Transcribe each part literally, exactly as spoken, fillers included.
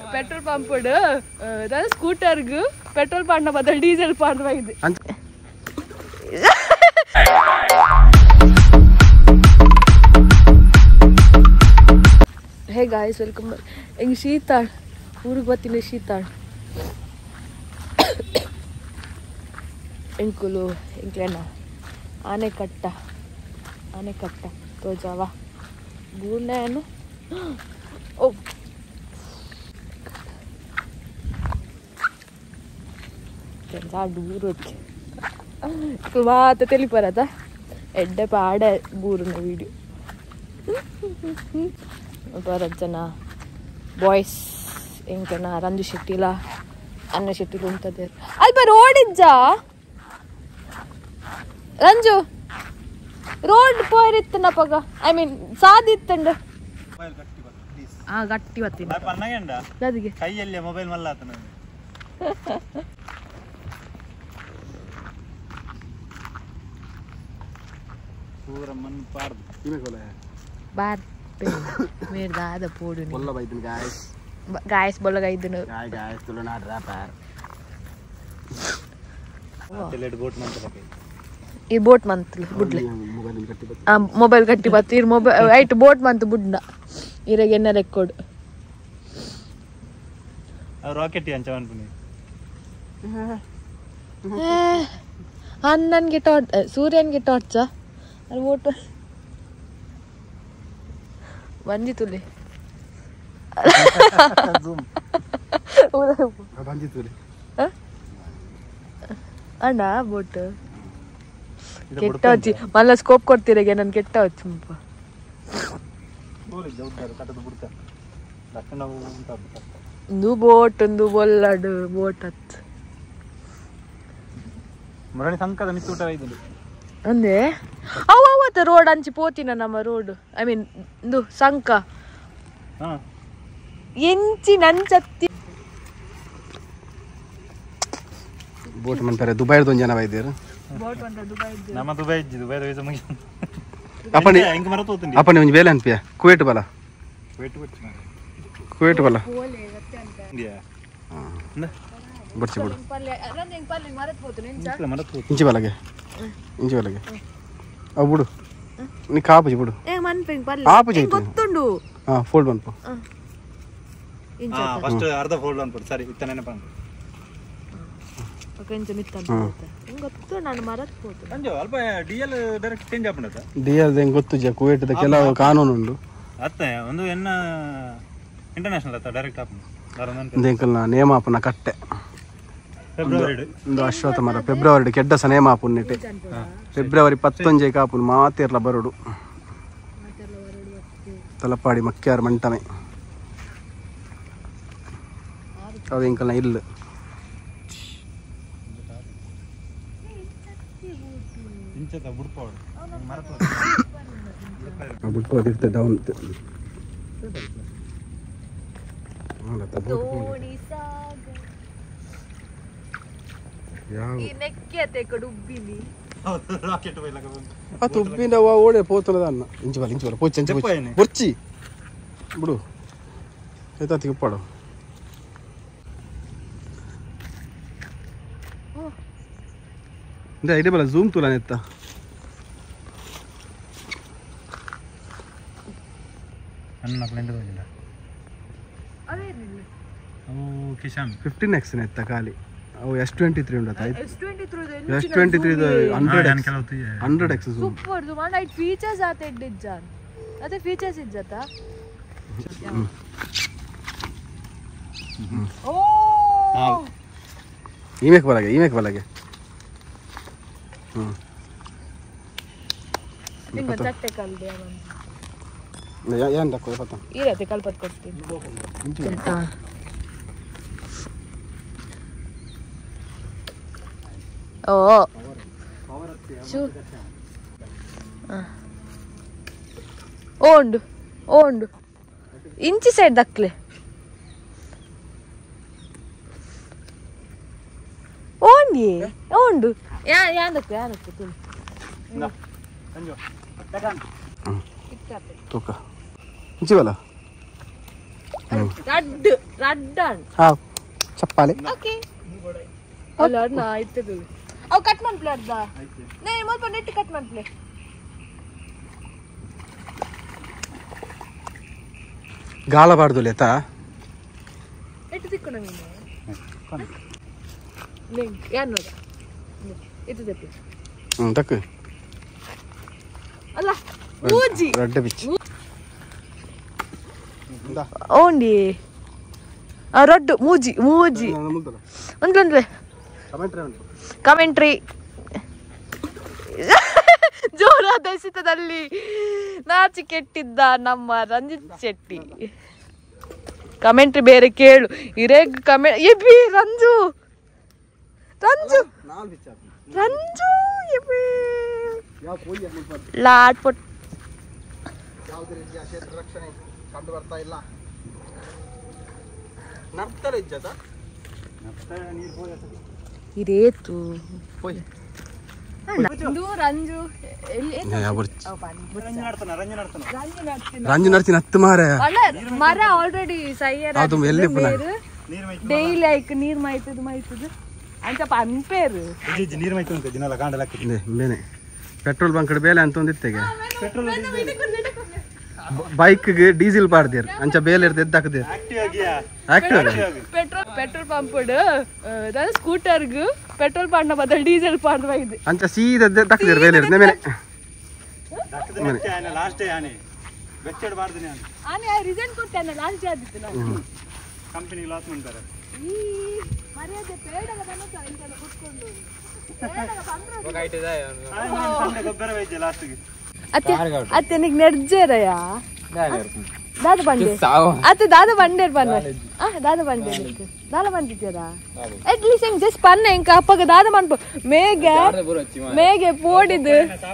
petrol pump udu da scooter gu petrol padna badal diesel padva ide Hey guys, welcome back. Eng Sheetal ಊರಿಗೆ ಬರ್ತೀನಿ ಶೀತಾಳ್ ಎಂಕುಲು ಎಂಕ್ಲೇನ ಆನೆಕಟ್ಟ ಆನೆಕಟ್ಟ ತೋಜಾವ ಬೂನೇನು ಓ ಕೆಂಜಾ ದೂರಕ್ಕೆ ಮಾತ ತಿಳಿಪರತ ಎಡ್ಡೆ ಪಾಡೆ ಬೂರಿನ ವಿಡಿಯೋ ಬರತ್ ಜನ ಬಾಯ್ಸ್ ಎಂಕನ ರಂಜು ಶೆಟ್ಟಿಲ ಅನ್ನ ಶೆಟ್ಟಿಲು ಉಂಟದೆ ಅಲ್ಪ ರೋಡ್ ಇಜ್ಜ ರಂಜು ರೋಡ್ ಪೋರಿತ್ತನ ಪಗ ಐ ಮೀನ್ ಸಾದಿತ್ತಂಡ ಆ ಗಟ್ಟಿ ಬತ್ತೀನಿ ಅದಕ್ಕೆ ಕೈಯಲ್ಲಿ ಮೊಬೈಲ್ ಮಲ್ಲಾತನ पूरा मन पार किमे कोले बार पे मेरे दादा पोडू नहीं बोला भाई दिन गाइस गाइस बोला गाइस दिन गाइस गाइस तुलो ना ड्रा पार टेलेट बोट मंत लगे ये बोट मंत बुडले मोबाइल कट्टी बत आ मोबाइल कट्टी बत इर मोबाइल ऐट बोट मंत बुडना इरेगे एन्न रेकॉर्ड आ रॉकेट अंचवन पुनी अन्नन गे टॉर्च सूर्यन गे टॉर्च अरे वोट बंजी तुले जूम बंजी तुले ಅಣ್ಣ ಬೋಟ್ ಕೆಟ್ಟ ಹಚ್ಚಿ ಮಲ್ಲ ಸ್ಕೋಪ್ ಕೊಡ್ತೀರಿಗೆ ನನ್ ಕೆಟ್ಟ ಹಚ್ಚು ಒಂದು ಬೋಟ್ ಒಂದು ಬೊಲ್ಲಡು ಬೋಟ್ ಹತ್ತು ಮರಣಿ ಸಂಕದ ಮಿತ್ತೂಟ ಐದು ಅಂದೆ ಅವ ಅವತ್ತು ರೋಡ್ ಅಂಚಿ ಪೋತಿನ ನಮ್ಮ ರೋಡ್ ಐ ಮೀನ್ ಇದು ಸಂಕ ಎಂಚಿ ನಂಚತ್ತಿ ಬೋಟ್ ಮನ್ ಪರೆ ದುಬೈ ದೊಂದು ಜನ ಬೈದೇರು ಬೋಟ್ ಅಂತ ದುಬೈ ನಮ್ಮ ದುಬೈ ಇಜ್ಜಿ ದುಬೈ ವೀಸಾ ಮುಗಿ ಅಪ್ಪನಿ ಹೆಂಗ ಮರ ತೋತಿಂಡಿ ಅಪ್ಪನಿ ಒಂದು ಬೇಲೆ ಅನ್ಪಿಯ ಕುವೈಟ್ ಬಲ ಕುವೈಟ್ ಕುವೈಟ್ ಕುವೈಟ್ ಬಲ ಓಲೆ ಗತ್ತೆ ಅಂತ ಇಂಡಿಯಾ ಹಾ ಬರ್ಚಿ ಬಿಡು ಪಲ್ಲೆ ರನ್ ಹೆಂಗ್ ಪಲ್ಲೆ ಮರತ್ ಹೋತು ಇಂಚ ಮರತ್ ಹೋತು ಇಂಚಿ ಬಲಗೆ ಇಂಚಿ ಬಲಗೆ ಅವು ಬಿಡು ನೀ ಕಾಪುಜಿ ಬಿಡು ಏ ಮನ್ ಪೆಂಗ್ ಪಲ್ಲೆ ಆಪುಜಿ ಗೊತ್ತುಂಡು ಹಾ ಫೋಲ್ಡ್ ಅನ್ಪು ಇಂಚ ಹಾ ಫಸ್ಟ್ ಅರ್ಧ ಫೋಲ್ಡ್ ಅನ್ಪು ಸರಿ ಇತ್ತ ನೆನಪ ಅನ್ಪು ಓಕೆ ಇಂಚ ಮಿತ್ತ ಅಂತ ಹೆಂಗ್ ಗೊತ್ತು ನಾನು ಮರತ್ ಹೋತು ಅಂಜೋ ಅಲ್ಪ ಡಿಎಲ್ ಡೈರೆಕ್ಟ್ ಚೇಂಜ್ ಆಪುಂಡತ ಡಿಎಲ್ ದೆಂಗ್ ಗೊತ್ತು ಜ ಕುವೈಟ್ ದ ಕೆಲವು ಕಾನೂನು ಉಂಡು ಅತ್ತೆ ಒಂದು ಎನ್ನ ಇಂಟರ್ನ್ಯಾಷನಲ್ ಅತ್ತ ಡೈರೆಕ್ಟ್ ಆಪುಂಡು ದರನಂತ ದೆಂಕಲ್ನ ನೇಮ ಆಪುನ ಕಟ್ಟೆ ಫೆಬ್ರವರಿ ಒಂದು ಅಶ್ವಥ ಮರ ಫೆಬ್ರವರಿ ಕೆಡ್ಡ ಸ ನೇಮ ಆಪುನ್ ನೆಟೆ ಫೆಬ್ರವರಿ ಪತ್ತೊಂಜೆ ಕಾಪುನ್ ಮಾತೆರ್ಲ ಬರೋಡು ತಲಪಾಡಿ ಮಕ್ಕ್ಯಾರ ಮಂಟಮೆ ಅದು ಎಂಕಲ್ನ ಇಲ್ಲ ಬಿಡ್ಕೋದಿರ್ತೆ ಡೌನ್ ಉಬ್ಬಿನ ಓಡೆ ಪೋತಲದ ಅನ್ನ ಇಂಚು ಬಲ ಇಂಚು ಬಲ ಪೋಚ್ ಇಂಚು ಬೊರ್ಚಿ ಬಿಡು ಎತ್ತಾತಿ ಉಪ್ಪಾಡು ಇಂದ ಐಡಿಯಾ ಬಲ ಜೂಮ್ ತುಲ ನೆತ್ತ ಅನ್ನ ಪ್ಲೇಂಡ್ ಹೋಗಿಲ್ಲ ಅವು ಕಿಶನ್ ಫಿಫ್ಟೀನ್ ಎಕ್ಸ್ ನೆತ್ತ ಖಾಲಿ ಅವು ಎಸ್ ಟ್ವೆಂಟಿ ತ್ರೀ ಉಂಟು S twenty three hundred hundred X super ದುಮಾನ್ ಐಟ್ ಫೀಚರ್ಸ್ ಆತ ಇಡ್ಡಿಜ್ಜಾನ್ ಅದೇ ಫೀಚರ್ಸ್ ಇಜ್ಜತ ಓ ಈಮೇಕ್ ಬಲಗೆ ಈಮೇಕ್ ಬಲಗೆ ಹ್ಮ್ ನಿಂಗ ಚಟ್ಟೆ ಕಲ್ದೆ ಅವನು ಏನ್ ತಕೋ ಪತ್ತ ಇರತ್ತೆ ಕಲ್ಪತ್ ಕೊಡ್ತೀನಿ ಓ ಶೂ ಓಂಡು ಓಂಡು ಇಂಚಿ ಸೈಡ್ ದಕ್ಲೆ ಓಂಡಿ ಓಂಡು ಯಾ ಯಾಂದಕ್ಕೆ ಯಾಂದಕ್ಕೆ ತುಳು ತೂಕ ಇಂಚಿ ಬಲ ರಡ್ ರಡ್ಡನ್ ಹಾ ಚಪ್ಪಾಳೆ ಓಕೆ ಅಲ್ಲ ನಾ ಆಯ್ತದು ಅವು ಕಟ್ ಮಾಡ್ಪ್ಲೆ ಅರ್ಧ ನೇ ಸ್ವಲ್ಪ ನೆಟ್ ಕಟ್ ಮಾಡ್ಪ್ಲೆ ಗಾಳ ಬಾರ್ದು ಲೇತಾ ನೆಟ್ ತಿಕ್ಕು ನೀನು ನೇ ಯಾನ್ ನೋಡ ಇದು ತೆಪ್ಪಿ ಹ್ಮ್ ತಕ್ಕ ಅಲ್ಲ ಮೂಜಿ ರಡ್ಡ ಬಿಚ್ಚಿ ಓಂಡಿ ಆ ರಡ್ಡು ಮೂಜಿ ಮೂಜಿ ಒಂದ್ಲೊಂದ್ಲೆ ಕಮೆಂಟ್ರಿ ಜೋರಾದ ಎಸೆತದಲ್ಲಿ ನಾಚಿ ಕೆಟ್ಟಿದ್ದ ನಮ್ಮ ರಂಜಿತ್ ಶೆಟ್ಟಿ ಕಮೆಂಟ್ರಿ ಬೇರೆ ಕೇಳು ಇರೇಗ್ ಕಮೆಂಟ್ ಎಬಿ ರಂಜು ರಂಜು ರಂಜು ಎಬಿ ಲಾಟ್ ಪೊಟ್ ಯಾವುದೇ ರೀತಿಯ ಕ್ಷೇತ್ರ ರಕ್ಷಣೆ ಕಂಡು ಬರ್ತಾ ಇಲ್ಲ ನರ್ತಲೆ ಇಜ್ಜತ ನರ್ತ ನೀರು ಹೋಯತ ಇರೇತು ಹೋಯ್ ರಂಜು ರಂಜು ಎಲ್ಲಿ ರಂಜು ನರ್ತಿನ ಹತ್ತು ಮಾರ ಮರ ಆಲ್ರೆಡಿ ಸೈಯರ್ ಡೈಲಿ ಐಕ್ ನೀರ್ ಮೈತದು ಮೈತದು ಅಂತ ಪಂಪೇರು ನೀರ್ ಮೈತು ದಿನಲ್ಲ ಕಾಂಡಲ ಬೇನೆ ಪೆಟ್ರೋಲ್ ಬಂಕ್ ಬೇಲೆ ಅಂತ ಒಂದಿತ್ತೆಗೆ ಬೈಕ್ ಡೀಸೆಲ್ ಪಾಡ್ದೇರ್ ಅಂಚ ಬೇಲೆ ಇರ್ದ ಎದ್ದಾಕದೇರ್ petrol petrol pump scooter petrol ಪಾಡ್ನ ಬದಲು ಡೀಸೆಲ್ ಪಾಡ್ವಾಗಿದೆ ಅಂಚ ಸೀದಾ ದಕ್ಕದೇರ್ ಬೇಲೆ ಇರ್ದ ಮೇಲೆ ಲಾಸ್ಟ್ ಆನೆ ಬೆಚ್ಚಡ್ ಬಾರ್ದನೆ ಆನೆ ಆನೆ ರಿಸಲ್ಟ್ ಕೊಡ್ತಾನೆ ಲಾಸ್ಟ್ ಆದಿತ್ತು ನಾವು ಕಂಪನಿ ಲಾಸ್ ಮಾಡ್ತಾರೆ ಈ ಮರ್ಯಾದೆ ಪೇಡಗ ಬಂತ ಇಂತ ಕುತ್ಕೊಂಡು ಪೇಡಗ ಬಂದ್ರೆ ಹೋಗೈತಿದೆ ಸಂಡೆ ಗೊಬ್ಬರ ವೈದ್ಯ ಲಾಸ್ಟ್ ಗೆ ಅತ್ತೆ ಅತ್ತೆ ನಿಗೆ ನೆರ್ಜೇರಯ ದಾದ ಬಂಡೆ ಅತ್ತೆ ದಾದ ಬಂಡೇರ್ ಪನ್ನ ಆ ದಾದ ಬಂಡೆ ದಾದ ಬಂದಿದ್ದೀರಾ ಅಟ್ಲೀಸ್ಟ್ ಹೆಂಗ್ ಜಸ್ಟ್ ಪನ್ನ ಹೆಂಗ ಅಪ್ಪಗ ದಾದ ಮಾಡ್ಬೋ ಮೇಗೆ ಮೇಗೆ ಪೋಡಿದು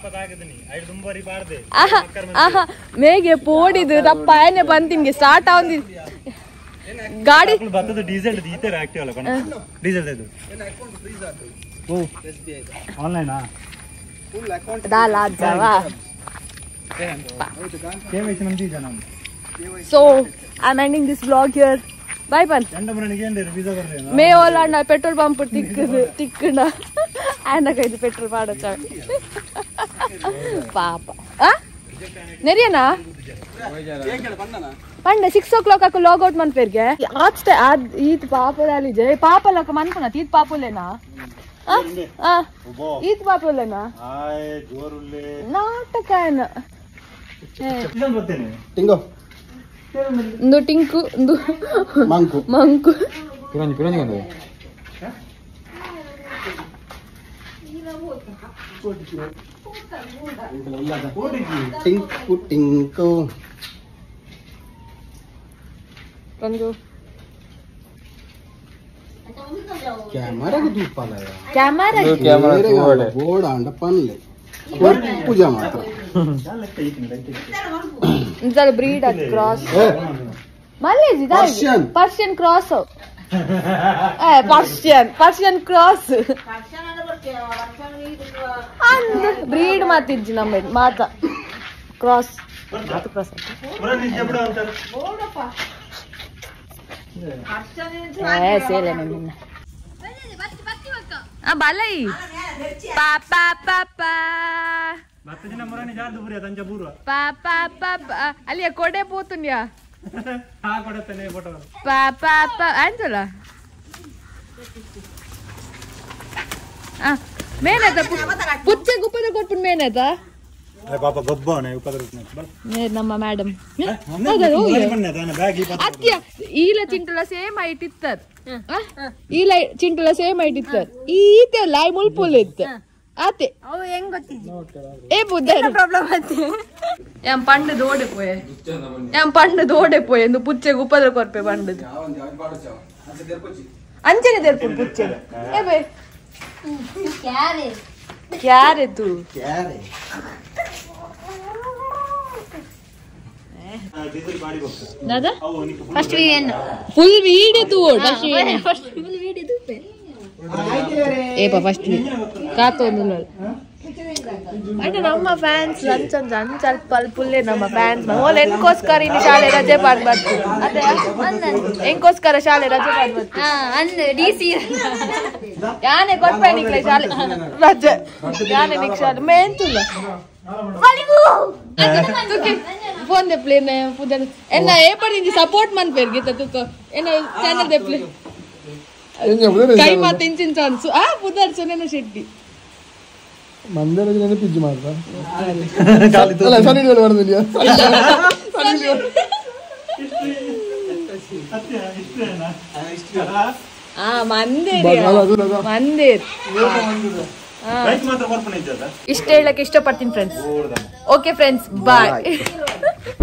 ಆಹಾ ಆಹಾ ಮೇಗೆ ಪೋಡಿದು ರಪ್ಪ ಏನೇ ಬಂತಿನ್ಗೆ ಸ್ಟಾರ್ಟ್ ಆವಂದಿ ಗಾಡಿ ಬತ್ತದ ಡೀಸೆಲ್ ದೀತೆ ಆಕ್ಟಿವ್ ಅಲ್ಲ ಕಣ ಡೀಸೆಲ್ ಇದು ಓ ಎಸ್ಬಿಐ ಆನ್ಲೈನ್ ಆ ಫುಲ್ ಅಕೌಂಟ್ ದಾಲ ಜಾವಾ ಕೇವೈಸಿ ನಮ್ದಿ ಜನ so I'm ending this vlog here bye bye ಎಂಡ ಮರನಿಗೆ ಎಂದ ವೀಸಾ ಬರ್ರೆ ಮೇ ಓಲಾಂಡ ಪೆಟ್ರೋಲ್ ಪಂಪ್ ತಿಕ್ಕದು ತಿಕ್ಕಣ ಆಂಡ ಕೈದು ಪೆಟ್ರೋಲ್ ಮಾಡಕ ಪಾಪ ಆ ನೆರಿಯನಾ ಪಂಡ ಸಿಕ್ಸ್ ಓ ಕ್ಲಾಕ್ ಅಕ್ಕ ಲಾಗ್ ಔಟ್ ಮನ್ಪೇರ್ಗೆ ಆಚೆ ಆದ್ ಈತ್ ಪಾಪದಲ್ಲಿ ಜೈ ಪಾಪಲಕ ಮನ್ಪನ ಈತ್ ಪಾಪುಲೇನಾ ಆ ಈತ್ ಪಾಪುಲೇನಾ ಆಯ್ ಜೋರುಲ್ಲೆ ನಾಟಕ ಏನ ಇದನ್ನ ಬರ್ತೇನೆ ಟಿಂಗೋ ಒಂದು ಟಿಂಕು ಒಂದು ಮಂಕು ಮಂಕು ಪಿರಂಜಿ ಪಿರಂಜಿ ಗಂಡ ಟಿಂಕು ಟಿಂಕು ಒಂದು ಕ್ಯಾಮರಾ ದೂಪಾಲ ಕ್ಯಾಮರಾ ಕ್ಯಾಮರಾ ಬೋರ್ಡ್ ಅಂಡ ಪನ್ಲೆ ಪೂಜಾ ಮಾತ್ರ ಇಂತಲ ಬ್ರೀಡ್ ಅಟ್ ಕ್ರಾಸ್ ಮಲ್ಲೇಜ್ ಇದ ಪರ್ಷಿಯನ್ ಕ್ರಾಸ್ ಏ ಪರ್ಷಿಯನ್ ಪರ್ಷಿಯನ್ ಕ್ರಾಸ್ ಅಂದ್ ಬ್ರೀಡ್ ಮಾತಿಜ್ಜಿ ನಮ್ಮ ಮಾತ ಕ್ರಾಸ್ ಮಾತ ಕ್ರಾಸ್ ಏ ಸೇಲೆ ನಿನ್ನ ಆ ಬಾಲೈ ಪಾಪಾ ಪಾಪಾ ಬತ್ತಜಿನ ಮರನಿ ಜಾರ್ದು ಬುರಿಯ ತಂಜ ಬೂರುವ ಪಾಪಾ ಪಾಪಾ ಅಲ್ಲಿಯ ಕೊಡೆ ಪೋತುನ್ಯಾ ಆ ಕೊಡತನೆ ಫೋಟೋ ಪಾಪಾ ಪಾ ಆಂತಲ್ಲ ಆ ಮೇನದ ಪುಚ್ಚೆ ಗುಪ್ಪದ ಕೊಟ್ಟು ಮೇನದ ಅರೆ ಪಾಪ ಗೊಬ್ಬವನೆ ಉಪದ್ರ ನೇ ನಮ್ಮ ಮೇಡಮ್ ಅತ್ಯ ಈಲ ಚಿಂಟಲ ಸೇಮ್ ಹೈಟ್ ಇತ್ತರ್ ಈಲ ಚಿಂಟಲ ಸೇಮ್ ಹೈಟ್ ಇತ್ತರ್ ಈತೆ ಲೈ ಮುಲ್ಪುಲ್ ಇತ್ತು ಆತೆ ಅವು ಹೆಂಗ್ ಗೊತ್ತಿದ್ದಿ ಏ ಬುದ್ಧ ಪ್ರಾಬ್ಲಮ್ ಆತೆ ಎಂ ಪಂಡ ದೋಡೆ ಪೋಯೆ ಎಂ ಪಂಡ ದೋಡೆ ಪೋಯೆ ಎಂದು ಪುಚ್ಚೆ ಉಪದ್ರ ಕೊರ್ಪೆ ಪಂಡದು ಅಂಚನೆ ದೇರ್ಪುಡ್ ಪುಚ್ಚೆ ಏ ಬೇ ಕ್ಯಾರೆ ಕ್ಯಾರೆ ತು ಕ್ಯಾರೆ दादा फर्स्ट वीडियो फुल वीडियो तू first video first full video तू पे ए पा फर्स्ट का तो అంటే ನಮ್ಮ ಫ್ಯಾನ್ಸ್ ಅಂಚಂಚ ಅಂಚಲ್ ಪಲ್ಪುಲ್ಲೆ ನಮ್ಮ ಫ್ಯಾನ್ಸ್ ಓಲ್ ಎನ್ಕೋಸ್ಕರ ಇನ್ನು ಶಾಲೆ ರಜೆ ಮಾಡ್ಬಾರ್ದು ಅದೇ ಎಂಕೋಸ್ಕರ ಶಾಲೆ ರಜೆ ಮಾಡ್ಬಾರ್ದು ಅಂದ್ ಡಿ ಸಿ ಯಾನೆ ಕೊಟ್ಪೆ ನಿಕ್ಲೆ ಶಾಲೆ ರಜೆ ಯಾನೆ ನಿಕ್ ಶಾಲೆ ಮೇಂತುಲ್ಲ ಫೋನ್ ದೆ ಪ್ಲೇನೆ ಪುದರ್ ಎನ್ನ ಏ ಪಡಿಂಜಿ ಸಪೋರ್ಟ್ ಮನ್ಪೇರ್ ಗೀತ ತುಕ ಎನ್ನ ಚಾನೆಲ್ ದೆ ಪ್ಲೇ ಕೈ ಮಾತು ಇಂಚಿನ ಚಾನ್ಸು ಆ ಪುದರ್ ಸುನೇನ ಶೆಟ್ಟಿ ಮಂದಿರ ಪಿಜ್ಜಿ ಮಾಡ್ದ ಅಲ್ಲ ಸನಿ ಮಾಡಿದ್ರಿ ಆ ಮಂದಿರ ಮಂದಿರ್ ಇಷ್ಟ ಹೇಳಕ್ಕೆ ಇಷ್ಟಪಡ್ತೀನಿ ಫ್ರೆಂಡ್ಸ್ ಓಕೆ ಫ್ರೆಂಡ್ಸ್ ಬಾಯ್